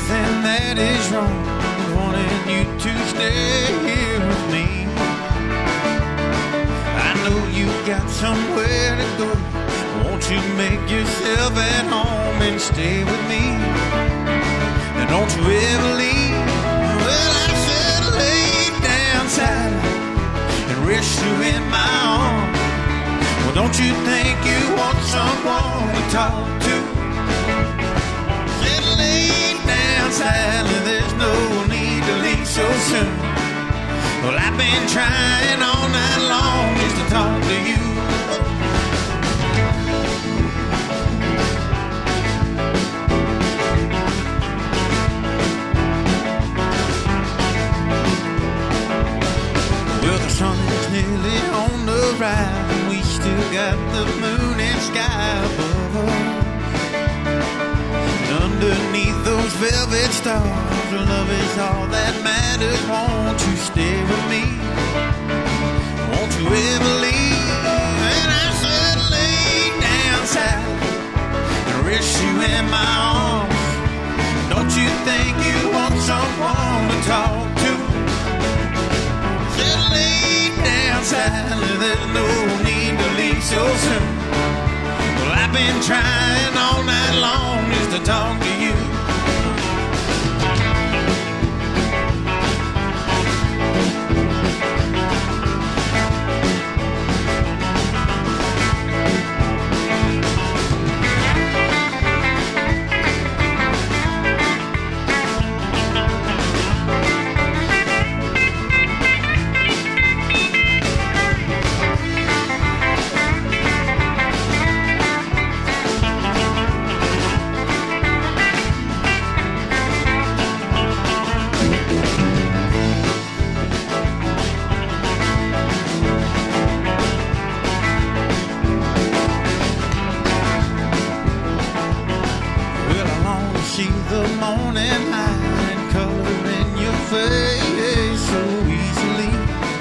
nothing that is wrong with wanting you to stay here with me. I know you've got somewhere to go. Won't you make yourself at home and stay with me? And don't you ever leave. Well, I said lay down silent and rest you in my arms. Well, don't you think you want someone to talk to? Said lay down silent, there's no need to leave so soon. Well, I've been trying all night long just to talk to you. Well, the sun is nearly on the rise, and we still got the moon and sky above us. And underneath those velvet stars, love is all that matters. Won't you stay with me? Won't you ever leave? And I said lay down silent and rest you in my arms. Don't you think you want someone to talk to? Said lay down silent, there's no need to leave so soon. Well, I've been trying all night long just to talk to you. See the morning light and color in your face so easily.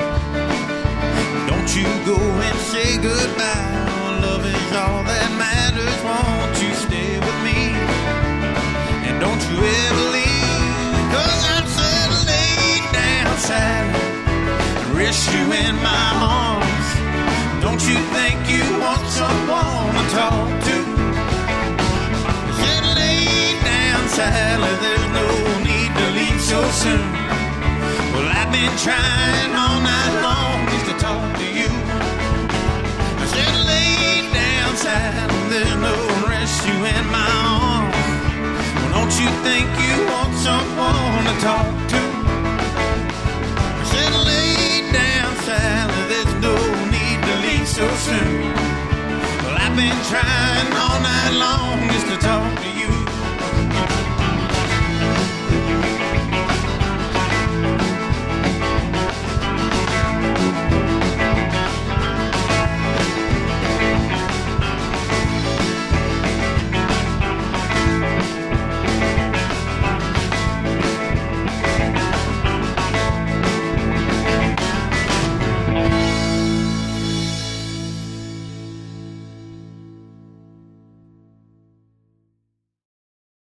Don't you go and say goodbye. Love is all that matters. Won't you stay with me? And don't you ever leave. 'Cause I'm said lay down silent and rest you in my arms. Don't you think you want someone to talk to? Silent, there's no need to leave so soon. Well, I've been trying all night long just to talk to you. I said lay down silent, there's no rest you in my arms. Well, don't you think you want someone to talk to? I said lay down silent, there's no need to leave so soon. Well, I've been trying all night long just to talk to you.